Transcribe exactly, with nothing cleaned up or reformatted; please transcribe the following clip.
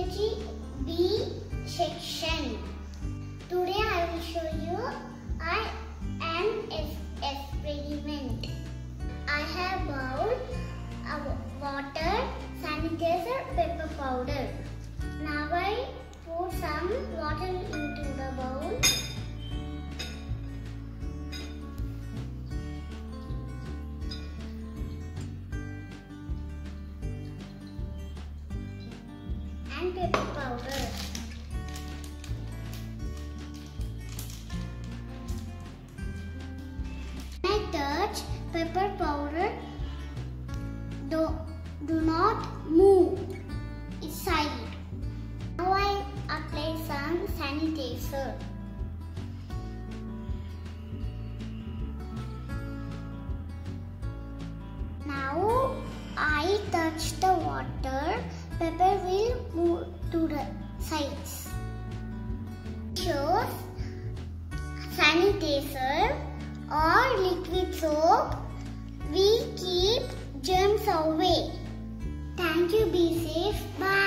Strategy B section. Today I will show you I am experiment. I have bowl, water, sanitizer, pepper powder. Now I pour some water into the bowl. And pepper powder. When I touch pepper powder, do, do not move inside. Now I apply some sanitizer. Now I touch the water, pepper will move to the sides. Shows sanitizer or liquid soap. We keep germs away. Thank you. Be safe. Bye.